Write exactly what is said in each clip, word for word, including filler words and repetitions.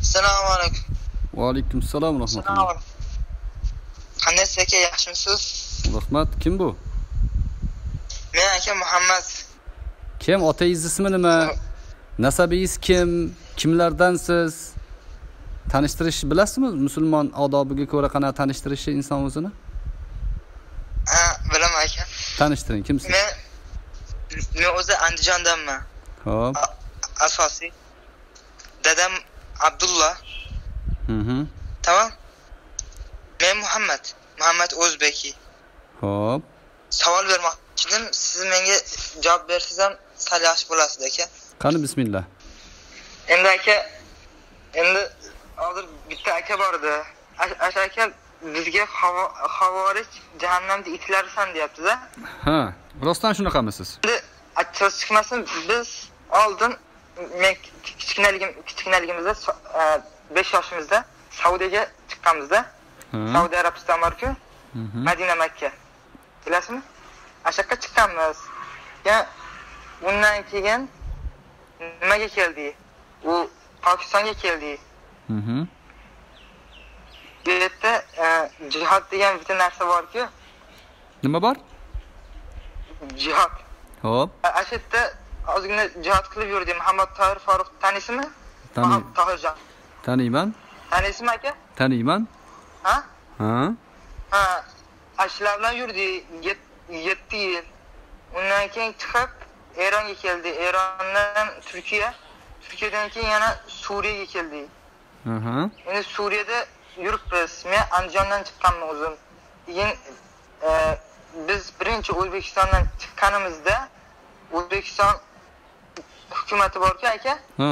Assalomu alaykum. Va alaykum assalom va rahmatulloh. Qandaysiz aka, yaxshimisiz? Rahmat, kim bu? Men aka Muhammad. Kim? Otangiz ismi nima? Nasabingiz kim? Kimlardansiz? Tanishtirish bilasizmi? Musulmon odobiga ko'ra qana tanishtirishi inson o'zini? Ha, bilaman aka. Tanishtiring, kimsiz? Men men o'zi Andijondanman. Xo'p. Asosiy dadam Abdullah. Mhm. Tamam. Men Muhammad, Muhammad O'zbeki. Xo'p. Savol bermoqchi edim, siz menga javob bersangiz ham sal yaxshi bo'ladi aka. Qani bismillah. Endi aka, endi hozir bitta aka bor edi. O'sha aka bizga xavorij jahannamda itlarisan deyapti-da. Ha, rostdan shunaqamisiz? Endi achchig'i chiqmasin, biz oldin men kichkinaligim kichkinaligimizda besh yoshimizda Saudiyaga chiqqanmizda. Saudiya Arabiston bor-ku, Madina Makka. Bilasizmi? Ashaqqa chiqqanmiz. Ya undan keyin nimaga keldik? U Pokistonga keldik. Mhm. Bu yerda jihad degan bitta narsa bor-ku. Nima bor? Jihad. Xo'p. O'sha yerda ozgina jihad qilib yurdi. Muhammad Tohir Faruq tanisizmi? Taniyman. Tohirjon. Taniyman. Tanisizmi aka? Taniyman. Ha? Ha? Ha, ashlar bilan yurdi yetti yil. Undan keyin chiqib Eronga keldi. Erondan Turkiya, Turkiyadan keyin yana Suriyaga keldi. Aha. Endi Suriyada yuribmiz. Men Andijondan chiqqanman o'zim. Keyin biz birinchi O'zbekistondan chiqqanimizda O'zbekiston hukumatı bor-ku aka. Ha.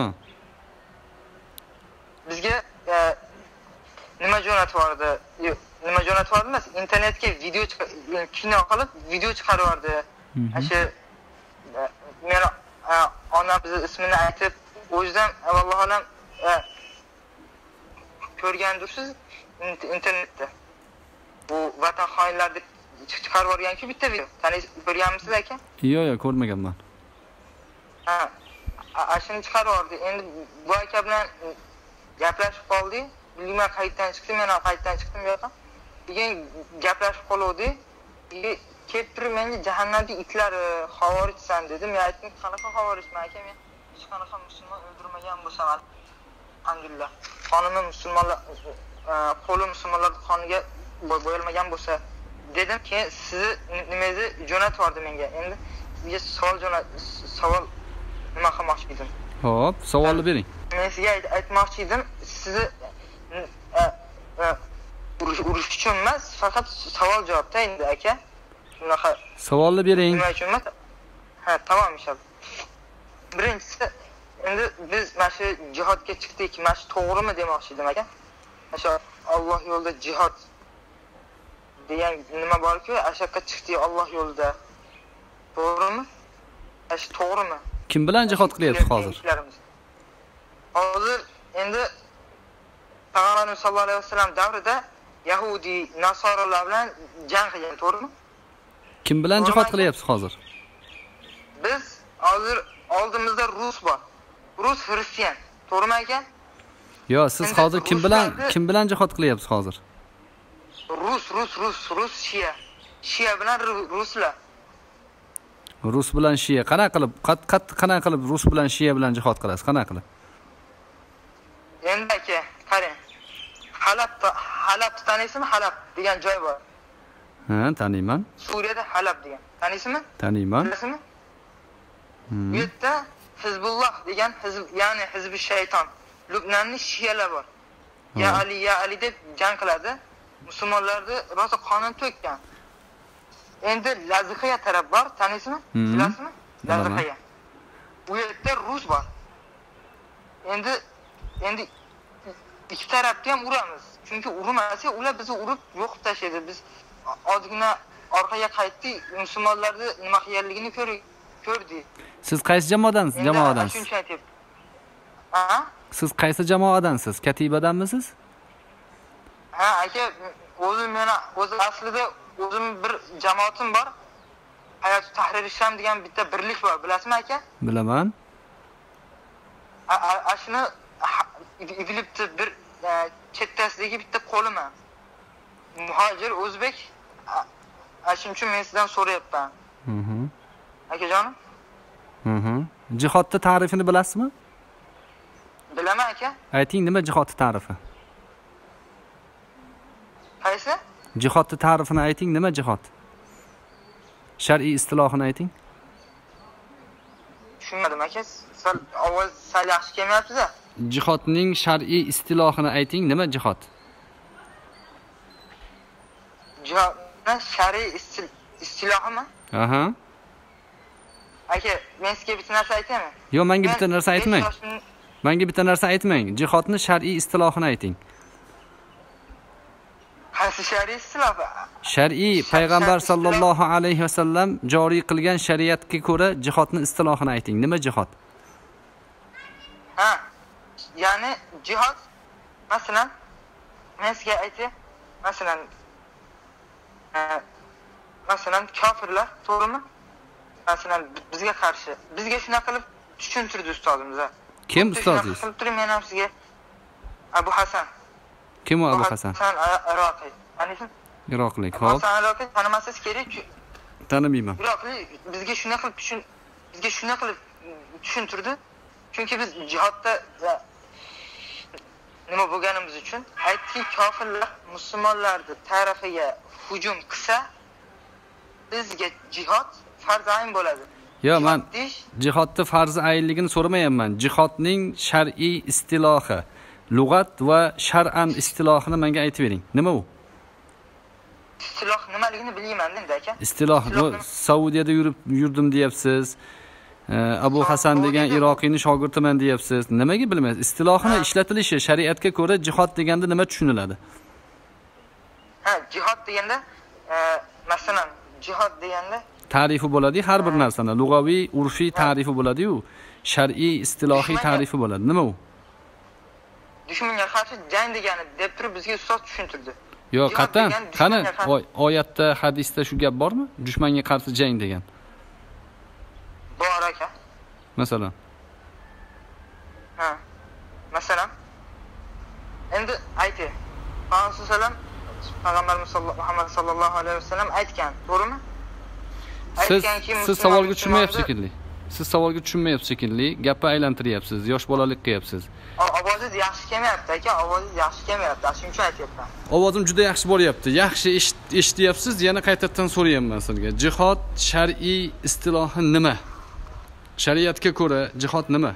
Bizga nima jo'natib yubordi? Nima jo'natib yubordi emas, internetga video kino qilib video chiqarib yubordi. O'sha men onamning ismini aytib, o'zidan vallohu alam ko'rgandirsiz internetda. Bu vatan xoinlar deb chiqarib yuborgan-ku bitta video. Tanisiz ko'rganmisiz aka? Yo'q, yo'q, ko'rmaganman. Ha, ashuni chiqarib yubordi. Endi bu aka bilan gaplashib qoldik. Bilmayman qayerdan chiqdi, men ham qayerdan chiqdim bu yoqqa. Keyin gaplashib qoldik. Kelib turib menga jahannamda itlari xavorijsan dedi. Men aytdim, qanaqa xavorijman aka, men hech qanaqa musulmon o'ldirmagan bo'lsam, alhamdulillah. Qonimim musulmonlar qo'lim musulmonlarning qoniga bo'yalmagan bo'lsa dedim. Keyin sizni nimangizni jo'natib yubordi menga. Endi sizga savol jo'nat savol nima qilmoqchi edim? Xo'p, savolni bering. Men sizga aytmoqchi edim, sizni urush uchun emas, faqat savol javobda endi aka. Shunaqa Savolni bering. nima uchun emas? Ha, tamom inshaalloh. Birinchisi, endi biz mana shu jihodga chiqdik, mana shu to'g'rimi demoqchi edim aka. Mana shu Alloh yo'lida jihod degan nima bor-ku, ashaqqa chiqdik Alloh yo'lida. To'g'rimi? Mana shu to'g'rimi? Kim bilan jihod qilyapsiz hozir? Hozir endi Payg'ambarimiz sollallohu alayhi vasallam davrida Yahudi, Nasoralar bilan jang qilgan, to'g'rimi? Kim bilan jihod qilyapsiz hozir? Biz hozir oldimizda Rus bor. Rus xristian, to'g'rimi aka? Yo'q, siz hozir kim bilan kim bilan jihod qilyapsiz hozir? Rus, Rus, Rus, Rus Shia. Shia bilan Ruslar. Rus bilan Shia. Qana qilib, qat qana qilib Rus bilan Shia bilan jihod qilasiz? Qana qilib? Endi aka, qarang. Halab, Halab tanisizmi? Halab degan joy bor. Ha, taniyman. Suriyada Halab degan. Tanisizmi? Taniyman. Bilasizmi? Bu yerda Hizbulloh degan hizb, ya'ni hizbi shayton. Lubnanning shiyalar bor. Ya Ali, ya Ali deb jang qiladi. Musulmonlarni rosa qonun to'kkan. Endi Laziqiya taraf bor, tanisizmi? Bilasizmi? Laziqiya. Bu yerda Rus bor. Endi endi ikki tarafga ham uramiz. Chunki urmasa, ular bizni urib yo'qib tashlaydi. Biz ozgina orqaga qaytdik, musulmonlarni nima qilganligini ko'rdik. Siz qaysi jamoadansiz? Jamoadansiz. Shuncha aytib. Ha? Siz qaysi jamoadansiz? Katibadanmisiz? Ha, aka, o'zim meni o'zi aslida o'zim bir jamoatim bor. Hayot Tahrir Ishlam degan bitta birlik bor, bilasizmi aka? Bilaman. Ashuni bilibdi bir chetdasidagi bitta qo'liman. Muhojir o'zbek. Shuning uchun men sizdan so'rayapman. Mhm. Akajonim? Mhm. Jihodning ta'rifini bilasizmi? Bilaman aka. Ayting, nima jihodning ta'rifi? Qaysi? Jihodning ta'rifini ayting, nima jihod? Shar'iy istilohini ayting. Tushunmadim aka. Sal ovoz sal yaxshi kelmayapti-da. Jihodning shar'iy istilohini ayting, nima jihod? Jihodning shar'iy istilohimi? Aha. Aka, men sizga bitta narsa aytaymi? Yo'q, menga bitta narsa aytmang. Menga bitta narsa aytmang. Jihodning shar'iy istilohini ayting. Qaysi shar'iy istiloh? Shar'iy payg'ambar sallallohu alayhi vasallam joriy qilgan shariatga ko'ra jihodning istilohini ayting. Nima jihod? Ha. Ya'ni jihod masalan men sizga aytay, masalan masalan kofirlar, to'g'rimi? Masalan bizga qarshi, bizga shuna qilib tushuntirdi ustozimiz. Kim ustozingiz? Qilib turing, men ham sizga Abu Hasan. Kim u Abu Hasan? Hasan Iroqiy. Taniysiz? Iroqlik, xo'p. Hasan Iroqiy tanimasangiz kerak-ku. Tanimayman. Iroqlik bizga shuna qilib tushun bizga shuna qilib tushuntirdi. Chunki biz jihodda nima bo'lganimiz uchun aytki, kofirlar musulmonlarni tarafiga hujum qilsa, bizga jihod farz ayn bo'ladi. Yo'q, men jihodni farz aynligini so'ramayapman. Jihodning shar'iy istilohi, lug'at va shar'an istilohini menga aytib bering. Nima u? Istiloh nimaligini bilmayman endi aka. Istiloh bu Saudiyada yurib yurdim deyapsiz. Abu Hasan degan Iroqiyning shogirdiman deyapsiz. Nimaga bilmaysiz? Istilohini ishlatilishi shariatga ko'ra jihod deganda nima tushuniladi? Ha, jihod deganda masalan jihod deganda ta'rifi bo'ladi, har bir narsani lug'aviy, urfiy ta'rifi bo'ladi-yu, shar'iy, istilohiy ta'rifi bo'ladi. Nima u? Dushmanga qarshi jang degani deb turib bizga ustoz tushuntirdi. Yo'q, qattan, qani oyatda, hadisda shu gap bormi? Dushmanga qarshi jang degan. Bor aka. Masalan. Ha. Masalan. Endi aytay. Payg'ambarimiz Muhammad sallallohu alayhi vasallam aytgan, to'g'rimi? Siz siz savolga tushunmayapsiz shekilli. Siz savolga tushunmayapsiz shekilli. Gapni aylantiryapsiz, yosh bolalik qilyapsiz. Ovozingiz yaxshi kelmayapti aka, ovozingiz yaxshi kelmayapti. Shuning uchun aytyapman. Ovozim juda yaxshi bo'lyapti. Yaxshi eshityapsiz, yana qaytadan so'rayapman sizga. Jihod shar'iy istilohi nima? Shariatga ko'ra jihod nima?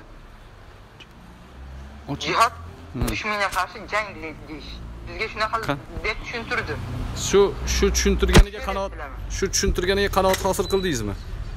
Jihod dushmanga qarshi jang deyish. Bizga shunaqa deb tushuntirdi. Shu shu tushuntirganiga qanoat, shu tushuntirganiga qanoat hosil qildingizmi?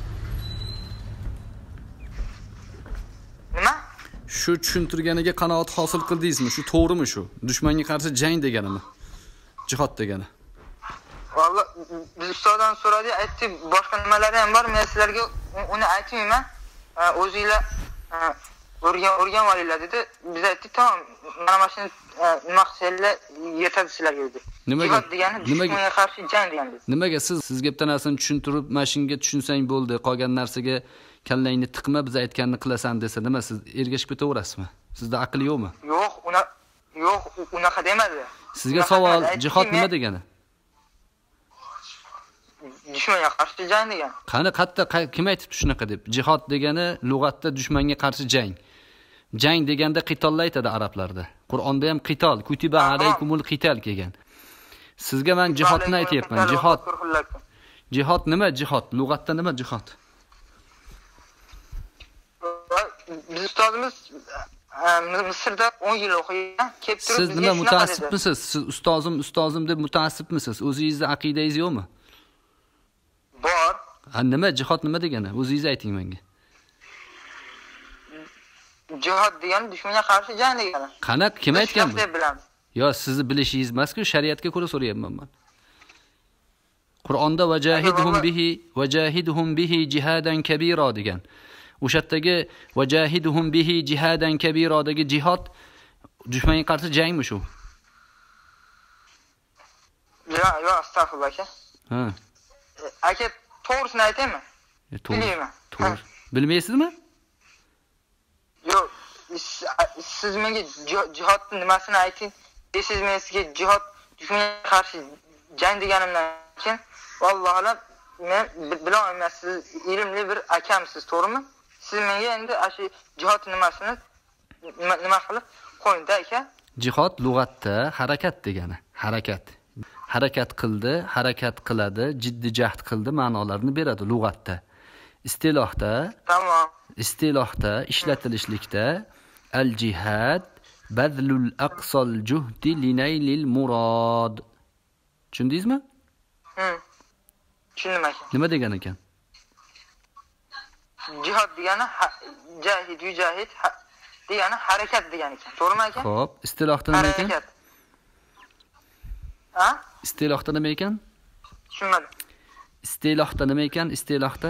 Nima? Shu tushuntirganiga qanoat hosil qildingizmi? Shu to'g'rimi shu? Dushmanga qarshi jang deganimi? Jihod degani. Valloh biz ustozdan so'radik, aytdi, boshqa nimalari ham bor, men sizlarga uni aytmayman. O'zingizlar o'rgan o'rgan olinglar dedi. Biz aytdik, tamam, mana mana shuni nima qilsanglar yetadi sizlarga dedi. Nimaga degani dushmanga qarshi jang degani. Nimaga siz sizga bitta narsani tushuntirib, mashinga tushunsang bo'ldi, qolgan narsaga kallangni tiqma, biz aytganini qilasan desa, nima siz ergashib ketaverasizmi? Sizda aql yo'qmi? Yo'q, una yo'q, unaqa demadi. Sizga savol, jihod nima degani? Dushmanga qarshi jang degani. Qani qatta kim aytibdi shunaqa deb? Jihod degani lug'atda dushmanga qarshi jang. Jang deganda qitolni aytadi arablarda. Qur'onda ham qitol, kutiba alaykumul qital kelgan. Sizga men jihodni aytayapman. Jihod. Jihod nima? Jihod. Lug'atda nima jihod? Biz ustozimiz Misrda o'n yil o'qigan, kelib turib siz nima mutaassibmisiz? Siz ustozim, ustozim deb mutaassibmisiz? O'zingizning aqidangiz yo'qmi? Bor. Ha, nima jihod nima degani? O'zingiz ayting menga. Jihod degani dushmanga qarshi jang degani. Qanaqa kim aytgan bu? Bilamiz. Yo, sizni bilishingiz emas-ku, shariatga ko'ra so'rayapman men. Qur'onda vajahidhum bihi vajahidhum bihi jihadan kabira degan. O'shatdagi vajahidhum bihi jihadan kabiradagi jihad dushmanga qarshi jangmi shu? Yo, yo, astag'firullah aka. Ha. Aka, to'g'risini aytaymi? Bilmayman. To'g'ri. Bilmaysizmi? Yo'q, siz menga jihodning nimasini ayting. Siz men sizga jihod dushmanga qarshi jang deganimdan keyin vallohi men bila olmayman, siz ilmli bir akamsiz, to'g'rimi? Siz menga endi shu jihod nimasini nima qilib qo'ying-da aka. Jihod lug'atda harakat degani. Harakat. Harakat qildi, harakat qiladi, jiddiy jahd qildi ma'nolarini beradi lug'atda. Istilohda, tamom. Istilohda ishlatilishlikda al-jihad bazlul aqsal juhdi linaylil murad. Tushundingizmi? Hmm. Tushundim aka. Nima degan ekan? Jihod degani jahid, yujahid degani harakat degani ekan. To'g'rimi aka? Xo'p, istilohda nima ekan? Harakat. Ha? Istilohda nima ekan? Tushunmadim. Istilohda nima ekan? Istilohda?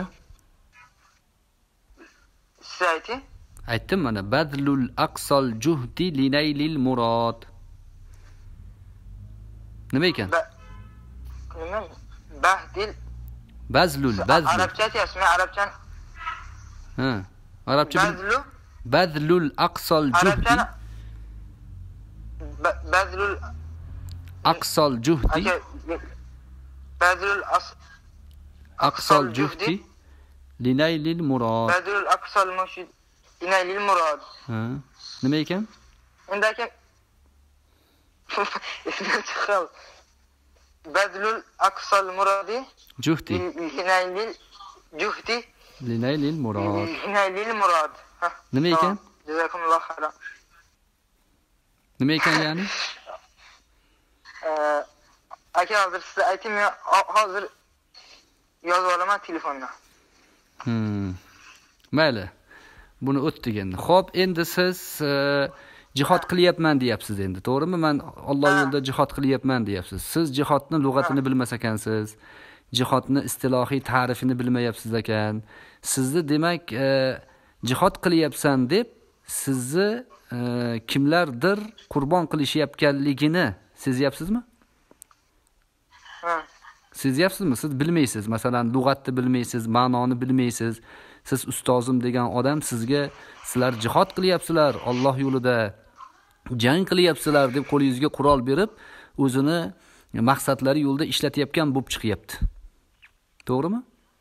Siz ayting. Aytdim mana, badlul aqsal juhdi linaylil murad. Nima ekan? Nima? Bahdil. Bazlul, bazlul. Arabcha aytyapsiz, men arabchani. Ha, arabcha. Bazlu. Badlul aqsal juhdi. Bazlul aqsal juhdi. Badlul aqsal juhdi linaylil murad. Badlul aqsal mushid linaylil murad. Ha, nima ekan? Endi aka ismim chiqadi. Badlul aqsal muradi juhdi linaylil juhdi linaylil murad. Linaylil murad. Nima ekan? Jazakumulloh xayran. Nima ekan ya'ni? Ee, aka hozir siz ayting, men hozir yozib olaman telefondan. Hmm. Mayli. Buni o'tdik endi. Xo'p, endi siz jihod qilyapman deyapsiz endi, to'g'rimi? Men Alloh yo'lida jihod qilyapman deyapsiz. Siz jihodning lug'atini bilmas ekansiz. Jihodni istilohiy ta'rifini bilmayapsiz ekan. Sizni demak jihod qilyapsan deb sizni kimlardir qurbon qilishyapganligini sezyapsizmi? Ha. Sezyapsizmi? Siz bilmaysiz. Masalan, lug'atni bilmaysiz, ma'noni bilmaysiz. Siz ustozim degan odam sizga sizlar jihod qilyapsizlar, Alloh yo'lida jang qilyapsizlar deb qo'lingizga qurol berib, o'zini maqsadlari yo'lida ishlatayotgan bo'lib chiqyapti. To'g'rimi?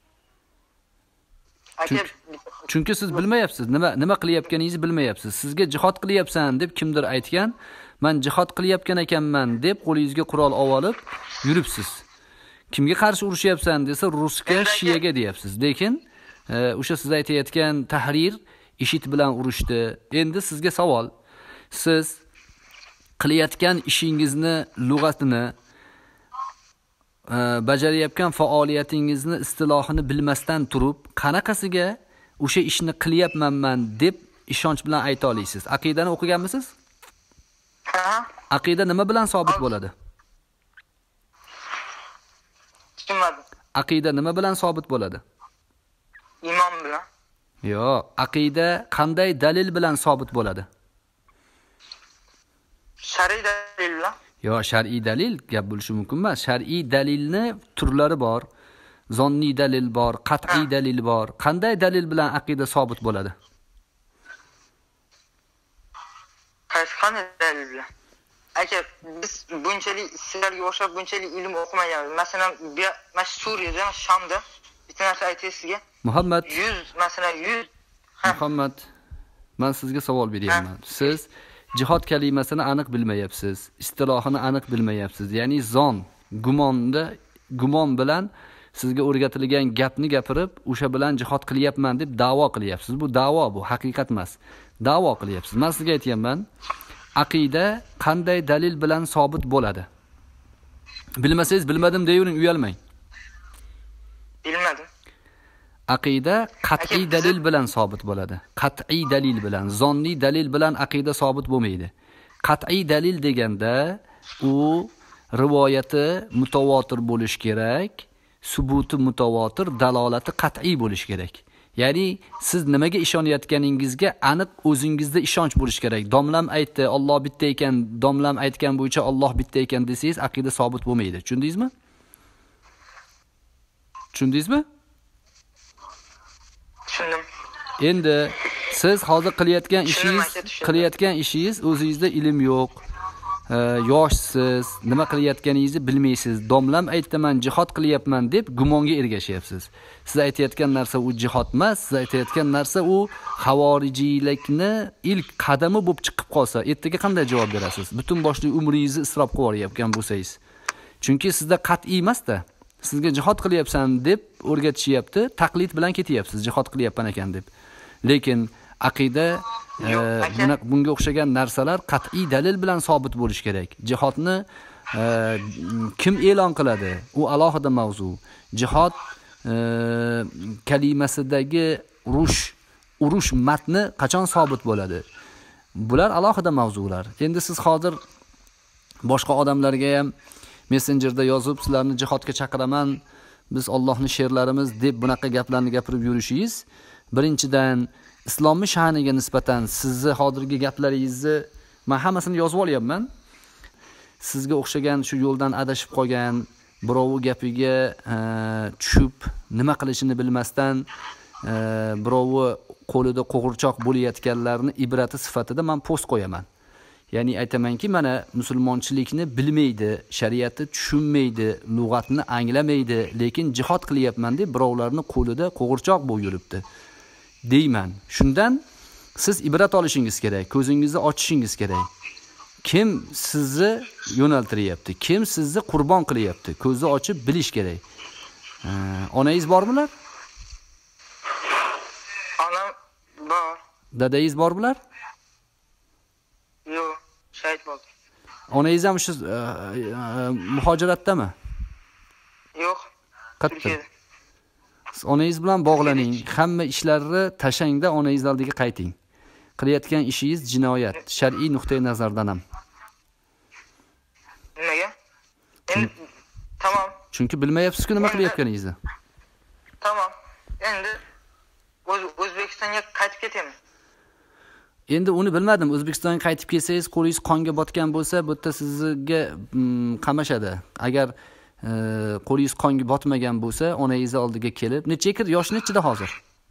Chunki, chunki siz bilmayapsiz, nima nima qilayotganingizni bilmayapsiz. Sizga jihod qilyapsan deb kimdir aytgan, men jihod qilyapgan ekanman deb qo'lingizga qurol olib yuribsiz. Kimga qarshi urushyapsan desa, rusga, shiyaga deyapsiz. Lekin o'sha siz aytayotgan tahrir IShID bilan urushdi. Endi sizga savol. Siz qilayotgan ishingizni lug'atini, bajarayotgan faoliyatingizni istilohini bilmasdan turib, qanaqasiga o'sha ishni qilyapman deb ishonch bilan ayta olasiz? Aqidani o'qiganmisiz? Ha? Aqida nima bilan sobit bo'ladi? Tushunmadim. Aqida nima bilan sobit bo'ladi? Imom bilan. Yo'q, aqida qanday dalil bilan sobit bo'ladi? Shar'iy dalil bilan. Yo, shar'iy dalil gap bo'lishi mumkin emas. Shar'iy dalilni turlari bor. Zonni dalil bor, qat'iy dalil bor. Qanday dalil bilan aqida sobit bo'ladi? Qaysi qanday dalil bilan? Aka, biz bunchalik sizlarga o'xshab bunchalik ilm o'qimaganmiz. Masalan, mana Suriyada, Shamda bitta narsa aytay sizga. Muhammad yuz, masalan yuz. Muhammad, men sizga savol beryapman. Siz jihod kalimasini aniq bilmayapsiz, istilohini aniq bilmayapsiz. Ya'ni zon, gumonda, gumon bilan sizga o'rgatilgan gapni gapirib, o'sha bilan jihod qilyapman deb da'vo qilyapsiz. Bu da'vo, bu haqiqat emas. Da'vo qilyapsiz. Men sizga aytayapman, aqida qanday dalil bilan sobit bo'ladi? Bilmasangiz bilmadim deyavering, uyalmang. Bilmadim. Aqida qat'iy dalil bilan sobit bo'ladi. Qat'iy dalil bilan, zonni dalil bilan aqida sobit bo'lmaydi. Qat'iy dalil deganda u rivoyati mutawatir bo'lish kerak, subuti mutawatir, dalolati qat'iy bo'lish kerak. Ya'ni siz nimaga ishonayotganingizga aniq o'zingizda ishonch bo'lish kerak. Domlam aytdi, Alloh bitta ekan, domlam aytgan bo'yicha Alloh bitta ekan desangiz, aqida sobit bo'lmaydi. Tushundingizmi? Tushundingizmi? Tushundim. Endi siz hozir qilayotgan ishingiz, qilayotgan ishingiz o'zingizda ilm yo'q. Yoshsiz, nima qilayotganingizni bilmaysiz. Domlam aytdi, men jihad qilyapman deb gumonga ergashyapsiz. Siz aytayotgan narsa u jihad emas, siz aytayotgan narsa u xavorijiylikni ilk qadami bo'lib chiqib qolsa, ertaga qanday javob berasiz? Butun boshli umringizni isrof qilib yuborayotgan bo'lsangiz. Chunki sizda qat'iy emas-da. Sizga jihad qilyapsan deb o'rgatishyapti, taqlid bilan ketyapsiz, jihad qilyapman ekan deb. Lekin aqida buni bunga o'xshagan narsalar qat'iy dalil bilan sobit bo'lish kerak. Jihodni kim e'lon qiladi? U alohida mavzu. Jihod kalimasidagi urush, urush matni qachon sobit bo'ladi? Bular alohida mavzular. Endi siz hozir boshqa odamlarga ham Messengerda yozib, sizlarni jihodga chaqiraman, biz Allohning she'rlarimiz deb bunaqa gaplarni gapirib yurishingiz, birinchidan islomning sha'niga nisbatan sizni hozirgi gaplaringizni men hammasini yozib olyapman. Sizga o'xshagan shu yo'ldan adashib qolgan, birovi gapiga tushib, nima qilishini bilmasdan, birovi qo'lida qo'g'irchoq bo'layotganlarni ibrati sifatida men post qo'yaman. Ya'ni aytamanki, mana musulmonchilikni bilmaydi, shariatni tushunmaydi, lug'atni anglamaydi, lekin jihad qilyapman deb birovlarning qo'lida qo'g'irchoq bo'lib yuribdi. deyman. Shundan siz ibrat olishingiz kerak, ko'zingizni ochishingiz kerak. Kim sizni yo'naltiryapti, kim sizni qurbon qilyapti, ko'zni ochib bilish kerak. Onangiz bormilar? Onam bor. Dadangiz bor bular? Yo'q, shahid bo'ldi. Onangiz ham shu muhojiratdami? Yo'q. Qayerda? Onangiz bilan bog'laning, hamma ishlarni tashangda onangiz oldiga qayting. Qilayotgan ishingiz jinoyat, shar'iy nuqtai nazardan ham. Nimaga? Endi tamam. Chunki bilmayapsiz-ku nima qilayotganingizni. Tamam. Endi O'zbekistonga qaytib ketaman. Endi uni bilmadim. O'zbekistonga qaytib kelsangiz, qo'lingiz qonga botgan bo'lsa, bu yerda sizga qamashadi. Agar qo'lingiz qonga botmagan bo'lsa, onangiz oldiga kelib, necha yil, yosh nechida hozir?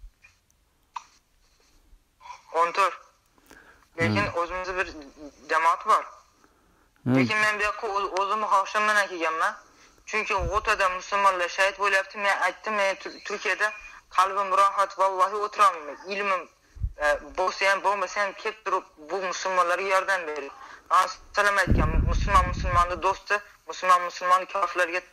o'n to'rt. Lekin o'zimizda bir jamoat bor. Lekin men bu yoqqa o'zimni xohishim bilan kelganman. Chunki o'tada musulmonlar shahid bo'lyapti. Men aytdim, men Turkiyada qalbim rohat, vallahi o'tira olmayman. Ilmim bo'lsa ham, bo'lmasa ham kelib turib bu musulmonlarga yordam berib. Assalom aytgan, musulmon musulmonni do'sti, musulmon musulmonni kofirlarga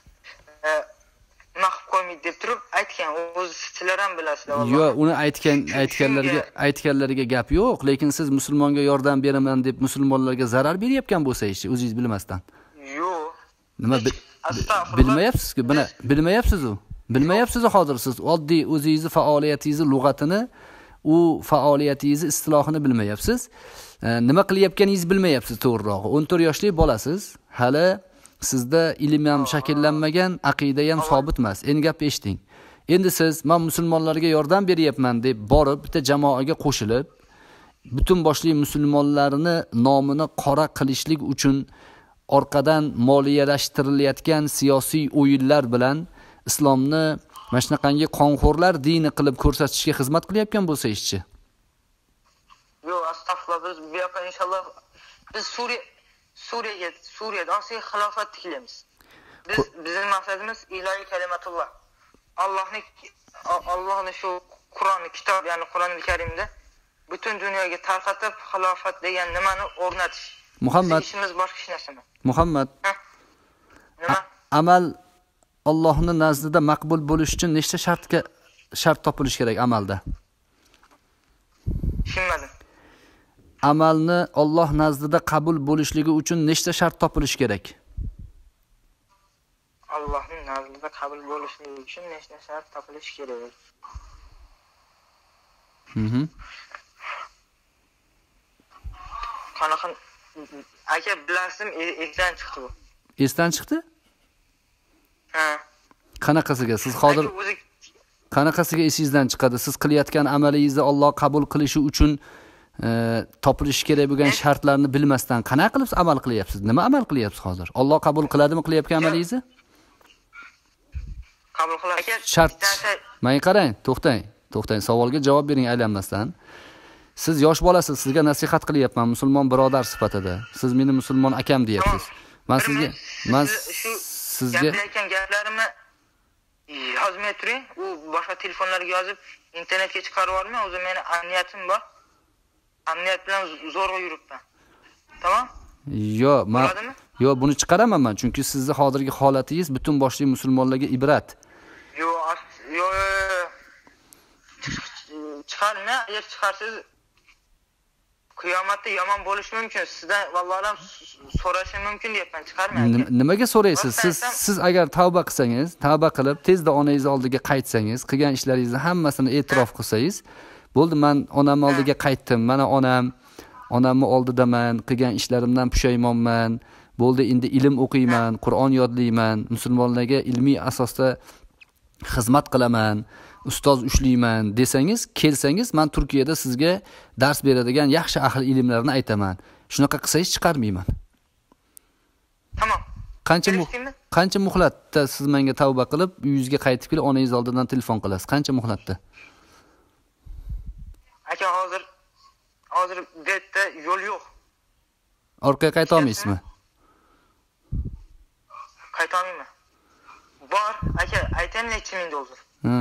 nima qilib qo'ymaydi deb turib aytgan. O'zi sizlar ham bilasizlar. Yo'q, uni aytgan aytganlarga aytganlariga gap yo'q, lekin siz musulmonga yordam beraman deb musulmonlarga zarar berayotgan bo'lsangiz-chi, o'zingiz bilmasdan. Yo'q. Nima bilmayapsiz-ku? Buni bilmayapsiz-ku. Bilmayapsiz hozir siz oddiy o'zingizni faoliyatingizni, lug'atini, u faoliyatingizni istilohini bilmayapsiz. Nima qilayotganingizni bilmayapsiz to'g'rirog'i. o'n to'rt yoshli bolasiz. Hali sizda ilm ham shakllanmagan, aqida ham sobit emas. Endi gap eshiting. Endi siz men musulmonlarga yordam beryapman deb borib bitta jamoaga qo'shilib, butun boshli musulmonlarni nomini qora qilishlik uchun orqadan moliyalashtiriladigan siyosiy o'yinlar bilan islomni mana shunaqangi qonxo'rlar dini qilib ko'rsatishga xizmat qilyapgan bo'lsangiz-chi? Yo'q, astag'firullah, biz bu yoqqa inshaalloh biz Suriya Suriyaga, Suriyada asosiy xilofat tiklaymiz. Biz bizning maqsadimiz ilohiy kalimatulloh. Allohning Allohning shu Qur'oni, kitob, ya'ni Qur'onul Karimda butun dunyoga tarqatib xilofat degan nimani o'rnatish. Muhammad, ishimiz boshqa hech narsa emas. Muhammad. Nima? Amal Allohning nazdida maqbul bo'lish uchun nechta shartga shart topilish kerak amalda? Tushunmadim. Amalni Alloh nazdida qabul bo'lishligi uchun nechta shart topilish kerak? Allohning nazdida qabul bo'lishligi uchun nechta shart topilish kerak? Mhm. Qanaqa aka bilasizmi, esdan chiqdi bu. Esdan chiqdi? Ha. Qanaqasiga siz hozir qanaqasiga esingizdan chiqadi? Siz qilayotgan amalingizni Alloh qabul qilishi uchun e, topilishi kerak bo'lgan shartlarni bilmasdan qanaqa qilib amal qilyapsiz? Nima amal qilyapsiz hozir? Alloh qabul qiladimi qilayotgan amalingizni? Qabul qiladi. Shart. Menga qarang, to'xtang, to'xtang, savolga javob bering aylanmasdan. Siz yosh bolasiz, sizga nasihat qilyapman musulmon birodar sifatida. Siz meni musulmon akam deyapsiz. Men sizga men sizga gaplayotgan gaplarimni yozmay turing. U boshqa telefonlarga yozib, internetga chiqarib yubormang. O'zi meni amniyatim bor. Amniyat bilan zo'rg'a yuribman. Tamam? Yo, men yo buni chiqaraman men, chunki sizning hozirgi holatingiz butun boshli musulmonlarga ibrat. Yo, yo chiqarma, agar chiqarsiz qiyomatda yomon bo'lishi mumkin. Sizdan vallohu so'rashim mumkin deyapman, chiqarmang. Nimaga so'raysiz? Siz siz agar tavba qilsangiz, tavba qilib tezda onangiz oldiga qaytsangiz, qilgan ishlaringizni hammasini e'tirof qilsangiz, bo'ldi, men onam oldiga qaytdim. Mana onam, onamni oldidaman, qilgan ishlarimdan pushaymonman. Bo'ldi, endi ilm o'qiyman, Qur'on yodlayman, musulmonlarga ilmiy asosda xizmat qilaman, ustoz ushlayman desangiz, kelsangiz, men Turkiyada sizga dars beradigan yaxshi ahli ilmlarni aytaman. Shunaqa qilsangiz chiqarmayman. Tamam. Qancha qancha muhlatda siz menga tavba qilib, uyingizga qaytib kelib, onangiz oldidan telefon qilasiz? Qancha muhlatda? Aka, hozir hozir bu yerda yo'l yo'q. Orqaga qayta olmaysizmi? Qayta olmayman. Bor, aka, aytaymi necha ming dollar? Ha.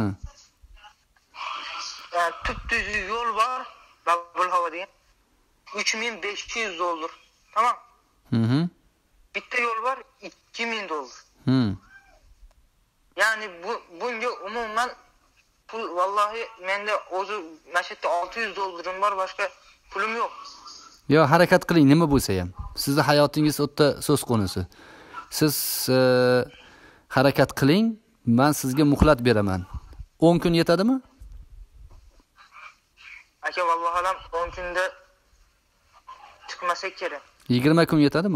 Yani tüp-düz yol var, Babul Hava degan. uch ming besh yuz dollar. Tamam? Hı hı. Bitta yol var, ikki ming dollar. Hı. Yani bu bunga umuman pul vallahi menda o'zi mashatda olti yuz dollarim bor, boshqa pulim yo'q. Yo, harakat qiling, nima bo'lsa ham. Sizning hayotingiz o'tda so'z qo'nusi. Siz e, harakat qiling, men sizga muhlat beraman. o'n kun yetadimi? Aka, vallahi ham o'n kunda chiqmasak kerak. yigirma kun yetadimi?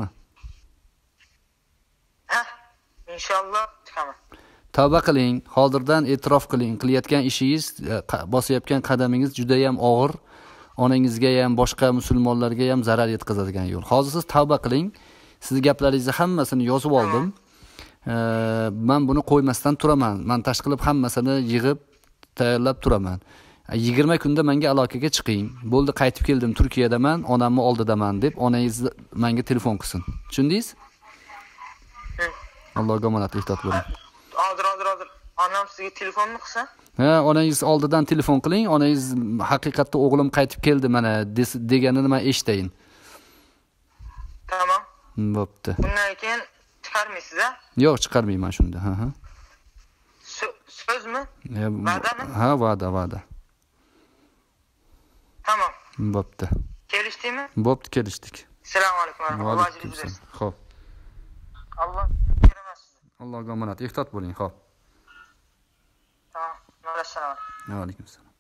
Ha, inshaalloh chiqaman. Tavba qiling, hozirdan e'tirof qiling. Qilayotgan ishingiz, bosayotgan qadamingiz juda ham og'ir. Onangizga ham, boshqa musulmonlarga ham zarar yetkazadigan yo'l. Hozir siz tavba qiling. Sizning gaplaringizni hammasini yozib oldim. Men buni qo'ymasdan turaman. Men tashqilib hammasini yig'ib tayyorlab turaman. yigirma kunda menga aloqaga chiqing. Bo'ldi, qaytib keldim, Turkiyadaman, onamni oldidaman deb onangiz menga telefon qilsin. Tushundingiz? Allohga omonat, ehtiyot bo'ling. Hozir, hozir, hozir. Onam sizga telefonmi qilsa? Ha, onangiz oldidan telefon qiling. Onangiz haqiqatda o'g'lim qaytib keldi mana deganini men eshitayin. Tamam. Bo'pti. Bundan keyin chiqarmaysiz, ha? Yo'q, chiqarmayman shunda. Ha, ha. So'zmi? Va'dami? Ha, va'da, va'da. Tamam. Bo'pti. Kelishdingmi? Bo'pti, kelishdik. Assalomu alaykum. Va alaykum assalom. Xo'p. Alloh keramas sizni. Allohga omonat, ehtiyot bo'ling, xo'p. Tamam. Assalomu alaykum. Va alaykum assalom.